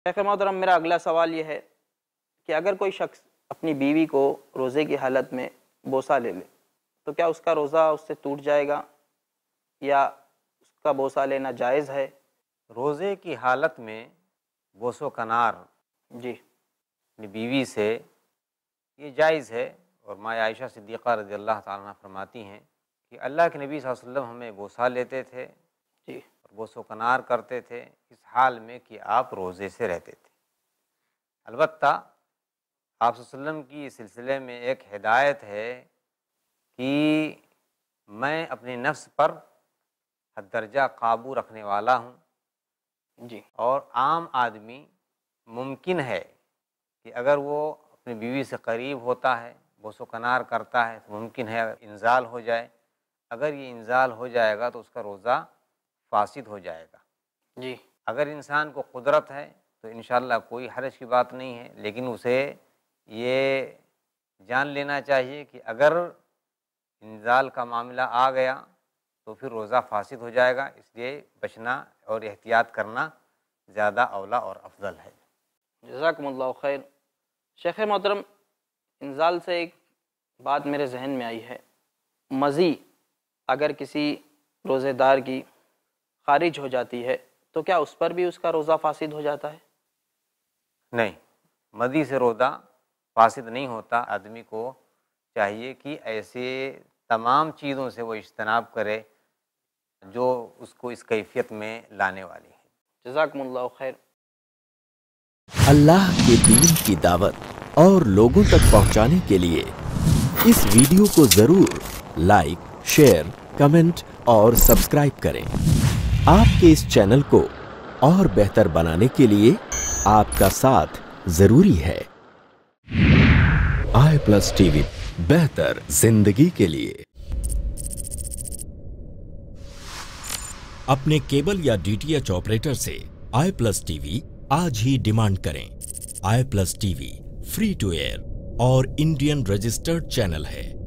شیخ محترم، میرا اگلا سوال یہ ہے کہ اگر کوئی شخص اپنی بیوی کو روزے کی حالت میں بوسہ لے لے تو کیا اس کا روزہ اس سے ٹوٹ جائے گا یا اس کا بوسہ لینا جائز ہے؟ روزے کی حالت میں بوس و کنار جی اپنی بیوی سے یہ جائز ہے، اور ماں عائشہ صدیقہ رضی اللہ تعالیٰ عنہ فرماتی ہیں کہ اللہ کے نبی صلی اللہ علیہ وسلم ہمیں بوسہ لیتے تھے جی اور بوس و کنار کرتے تھے اس حال میں کہ آپ روزے سے رہتے تھے۔ البتہ آپ صلی اللہ علیہ وسلم کی اس سلسلے میں ایک ہدایت ہے کہ میں اپنے نفس پر حد درجہ قابو رکھنے والا ہوں، جی اور عام آدمی ممکن ہے کہ اگر وہ اپنی بیوی سے قریب ہوتا ہے، بوس و کنار کرتا ہے، تو ممکن ہے انزال ہو جائے۔ اگر یہ انزال ہو جائے گا تو اس کا روزہ فاسد ہو جائے گا۔ جی اگر انسان کو قدرت ہے تو انشاءاللہ کوئی حرج کی بات نہیں ہے، لیکن اسے یہ جان لینا چاہیے کہ اگر انزال کا معاملہ آ گیا تو پھر روزہ فاسد ہو جائے گا، اس لیے بچنا اور احتیاط کرنا زیادہ اولا اور افضل ہے۔ جزاکم اللہ خیر۔ شیخ محترم، انزال سے ایک بات میرے ذہن میں آئی ہے، مزی اگر کسی روزے دار کی خارج ہو جاتی ہے تو کیا اس پر بھی اس کا روزہ فاسد ہو جاتا ہے؟ نہیں، مدی سے روزہ فاسد نہیں ہوتا۔ آدمی کو چاہیے کہ ایسے تمام چیزوں سے وہ اجتناب کرے جو اس کو اس کیفیت میں لانے والی ہے۔ جزاکم اللہ خیر۔ اللہ کے دین کی دعوت اور لوگوں تک پہنچانے کے لیے اس ویڈیو کو ضرور لائک، شیئر، کمنٹ اور سبسکرائب کریں۔ آپ کے اس چینل کو اور بہتر بنانے کے لیے آپ کا ساتھ ضروری ہے۔ i+TV، بہتر زندگی کے لیے۔ اپنے کیبل یا DTH آپریٹر سے i+TV آج ہی ڈیمانڈ کریں۔ i+TV فری ٹو ایئر اور انڈین رجسٹرڈ چینل ہے۔